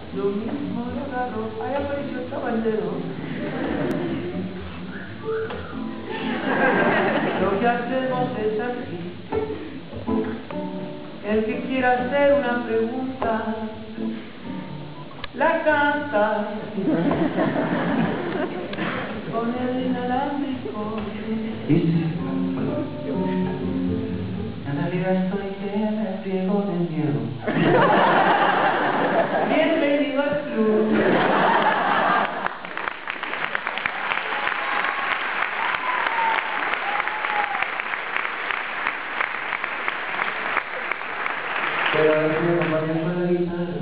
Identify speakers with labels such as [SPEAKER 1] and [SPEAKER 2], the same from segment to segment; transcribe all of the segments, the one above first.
[SPEAKER 1] Lo mismo lo agarro, ahí apareció el caballero. Lo que hacemos es así. El que quiera hacer una pregunta, la canta con el inalámbrico.
[SPEAKER 2] Y sí, en realidad estoy que me friego de miedo.
[SPEAKER 1] Bienvenido al club.
[SPEAKER 2] Pero ahora sí me acompañan con la guitarra.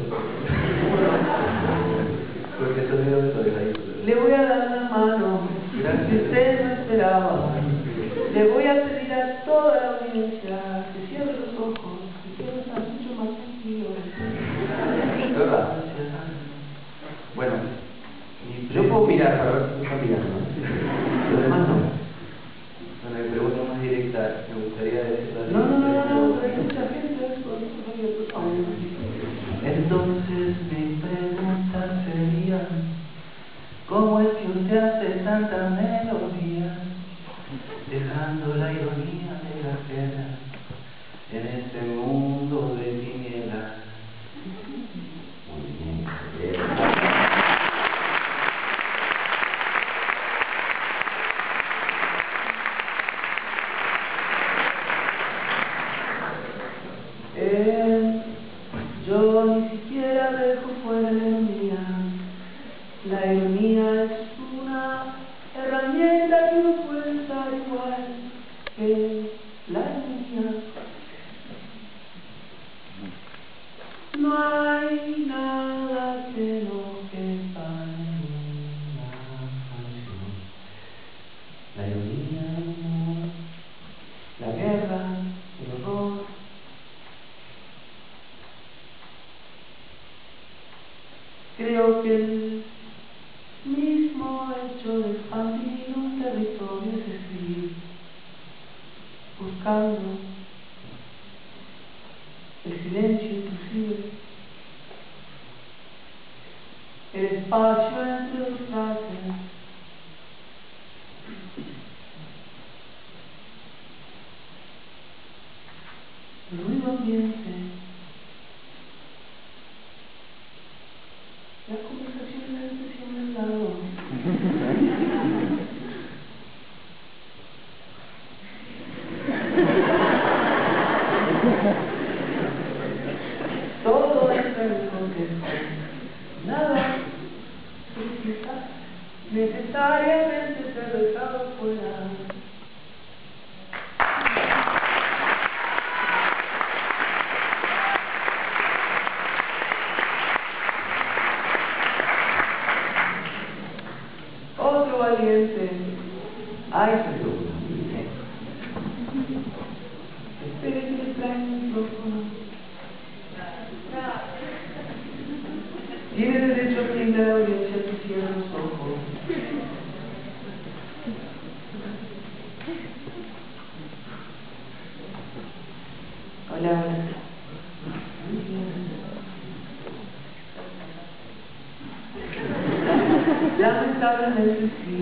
[SPEAKER 2] Porque esto es lo que estoy ahí.
[SPEAKER 1] Le voy a dar la mano, que usted no esperaba. Le voy a pedir a toda la audiencia que cierre los ojos, que todo está mucho más tranquilo.
[SPEAKER 2] ¿Verdad? Bueno, yo puedo mirar para ver si está mirando. Los demás no. Bueno, mi pregunta más directa, me gustaría decir la
[SPEAKER 1] No, pero hay mucha gente, por favor.
[SPEAKER 2] Entonces mi pregunta sería, ¿cómo es que usted hace tantas melodías, dejando la ironía de la pena en este mundo de tinieblas? Muy bien.
[SPEAKER 1] Yo ni siquiera dejo fuera la ironía. La ironía es una herramienta que no puede estar igual que la ironía. No hay nada que no quepa en una canción. La ironía, el humor, la guerra, el horror. Creo que el mismo hecho de expandir un territorio es escribir, buscando el silencio inclusive, el espacio entre dos frases, el ruido ambiente, las conversaciones de siempre al lado. Todo entra en el contexto. Nada significa necesariamente ser dejado fuera. Otro valiente. Ay, perdón. Espere que le traiga el micrófono. Tiene derecho a pedirle a la audiencia que cierre los ojos. Hola, hola. Lamentablemente sí.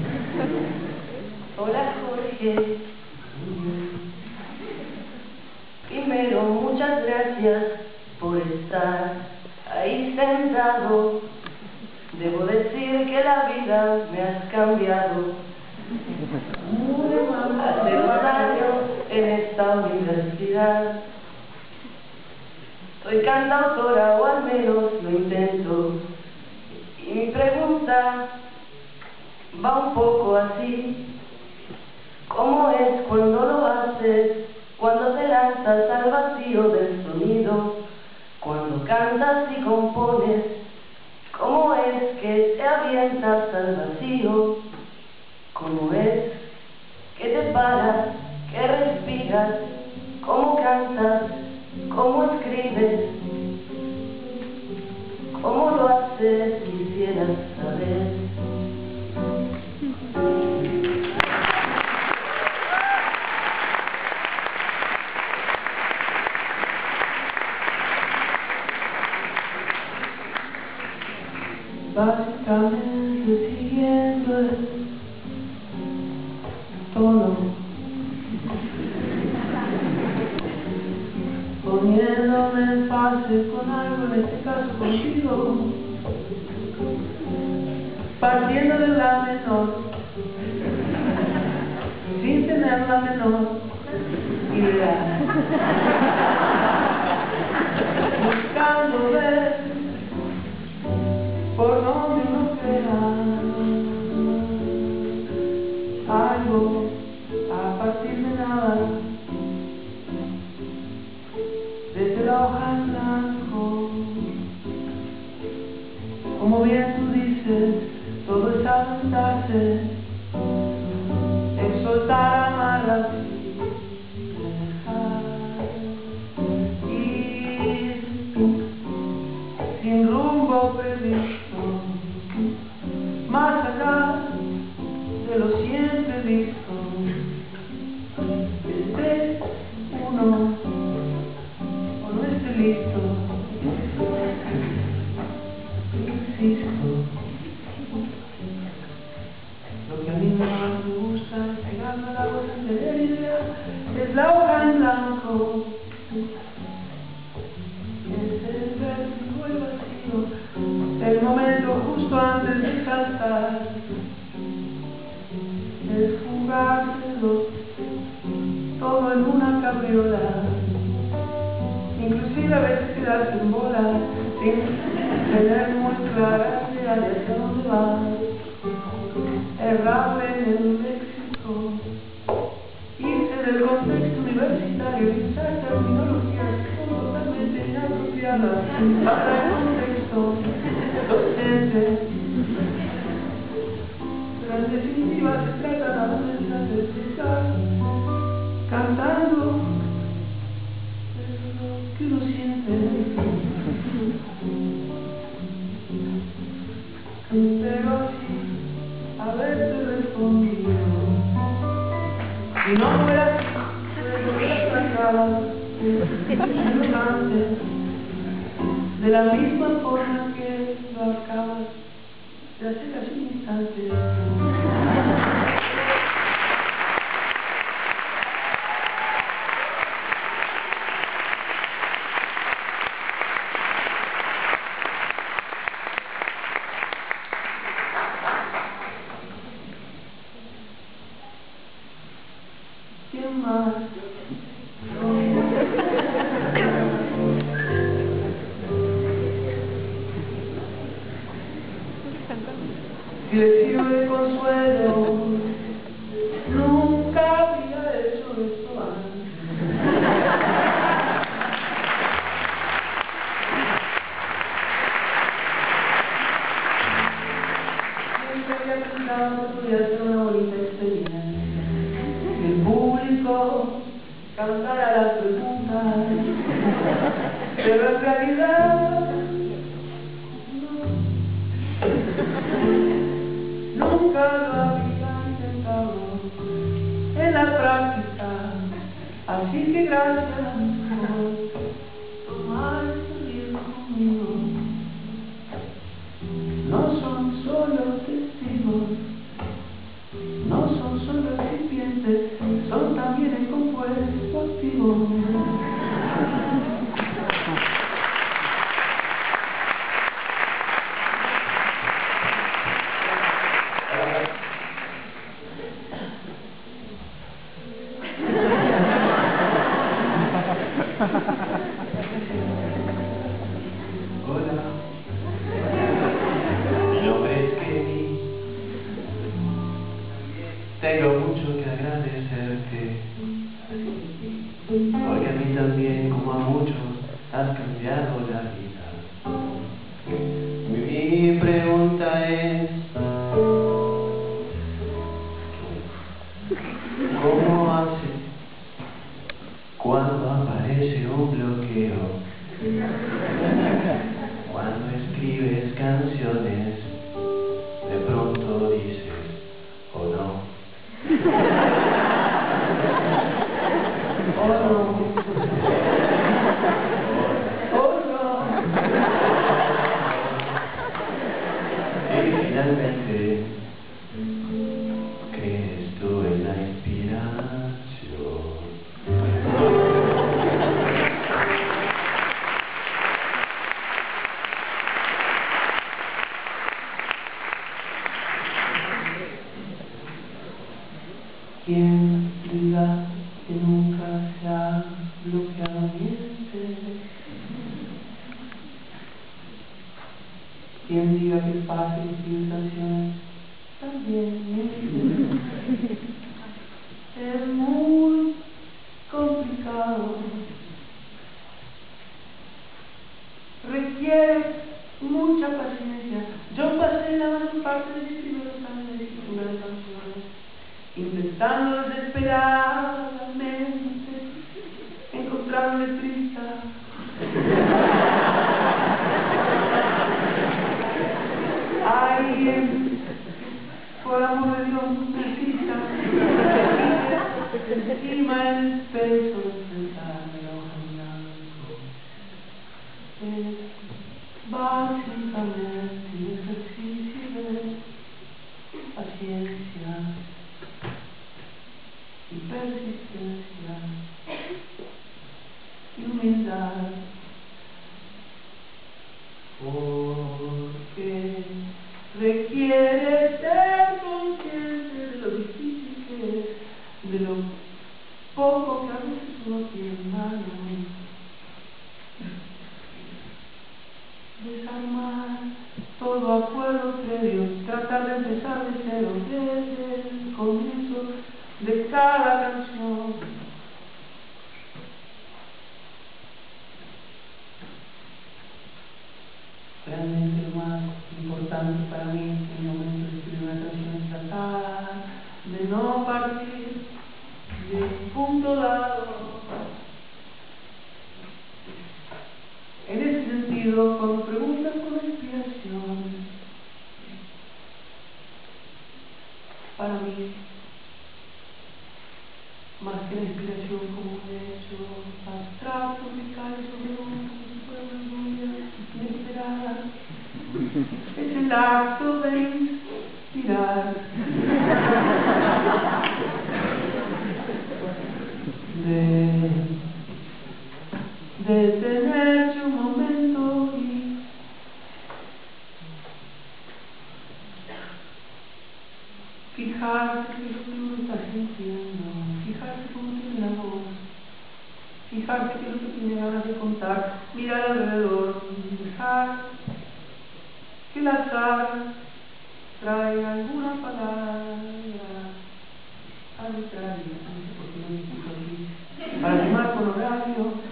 [SPEAKER 1] Hola, Jorge. Primero, muchas gracias por estar ahí sentado. Debo decir que la vida me has cambiado. Hace 2 años en esta universidad. Soy cantautora, o al menos lo intento. Y mi pregunta va un poco así. ¿Cómo es cuando lo haces? Cuando te lanzas al vacío del sonido, cuando cantas y compones, ¿cómo es que te avientas al vacío? ¿Cómo es que te paras, que respiras, cómo cantas, cómo escribes, cómo lo haces? Quisiera saber. básicamente siguiendo el tono, poniéndome en fase con algo, en este caso contigo, partiendo de la menor, sin tener la menor idea, buscando ver por donde uno crea algo a partir de nada, desde la hoja en blanco. Como bien tú dices, todo es aventarse, es soltar amarras, ir sin rumbo previsto, más allá de lo siempre visto. Esté uno o no esté listo, insisto. Lo que a mí más me gusta es pegarme a la voz en tener idea, es la hoja en blanco, es el vértigo y vacío, el momento justo antes de saltar, es fugárselo todo en una cabriola, inclusive a veces quedarse en bola, sin tener muy clara idea de hacia dónde va. Errable en el léxico, irse del contexto universitario y usar terminologías que son totalmente inapropiadas para el contexto docente. Pero en definitiva se trata nada más de expresar, cantando lo que uno siente. Pero así haberte respondido, si no fuera así, hubiera tratado antes, de la misma forma que lo acabas de hacer hace un instante. ¿Quién más? Si le sirve de consuelo, nunca había hecho esto antes. Siempre había pensado que podía ser una bonita experiencia. El público cantara las preguntas, pero en realidad nunca lo había intentado en la práctica, así que gracias por tomar este riesgo conmigo. No son solo testigos, no son solo recipientes, son también el compuesto activo. Hola, mi nombre es Kenny. Tengo mucho que agradecerte, porque a mí también, como a muchos, has cambiado la vida. Mi pregunta es, ¿cómo haces cuando aparece un bloqueo? Cuando escribes canciones, de pronto dices, ¿o no? ¿O no? ¿O no? Quien diga que nunca se ha bloqueado miente. Quien diga que fácil sin canciones también miente. Es muy complicado. Requiere mucha paciencia. Yo pasé la mayor parte de mis primeros años de escritura de canciones intentando desesperadamente encontrar un letrista. Alguien, por amor de Dios, necesita encima el peso de enfrentarme a hoja en blanco. Es básicamente un ejercicio de paciencia y persistencia y humildad, porque requiere ser consciente de lo difícil que es, de lo poco que a veces uno tiene en mano, desarmar todo acuerdo previo, tratar de empezar de cero desde el comienzo de cada canción. Realmente lo más importante para mí en el momento de escribir una canción es tratar de no partir de un punto dado. En ese sentido, cuando preguntas por la inspiración, para mí, más que la inspiración como un hecho abstracto que cae sobre uno como si fuera una lluvia inesperada, es el acto de inspirar, de detenerse un momento y fijarse en lo que uno está sintiendo, fijarse cómo tiene la voz, fijarse qué es lo que tiene ganas de contar, mirar alrededor, dejar que el azar traiga alguna palabra arbitraria, no sé por qué lo discuto aquí, para quemar con horario.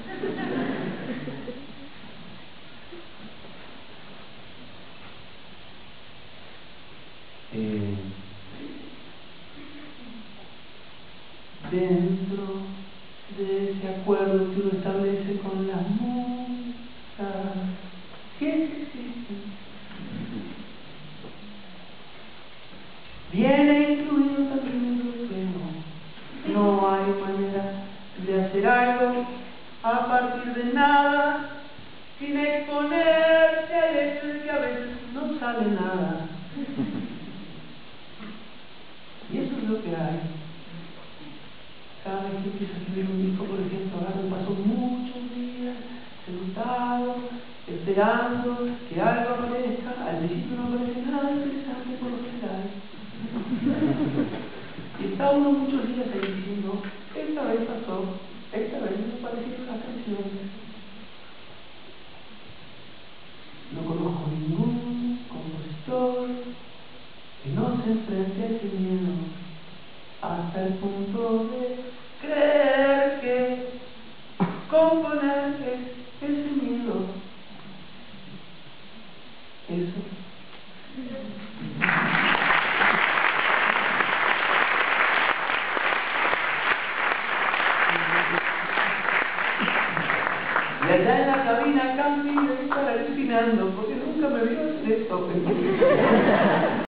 [SPEAKER 1] Dentro de ese acuerdo que uno establece con la música, si es que existe, viene incluido también el bloqueo. No hay manera de hacer algo a partir de nada sin exponerse al hecho de que a veces no sale nada. Y eso es lo que hay. Cada vez que empiezo a escribir un disco, por ejemplo, ahora me paso muchos días sentado, esperando que algo aparezca. Al principio no aparece nada interesante por lo general. Y está uno muchos días ahí diciendo, esta vez pasó, esta vez no aparecieron las canciones. No conozco ningún compositor que no se enfrente a ese miedo hasta el punto de creer que componer es ese miedo. Eso. Y allá en la cabina Campi debe estar alucinando porque nunca me vio hacer esto.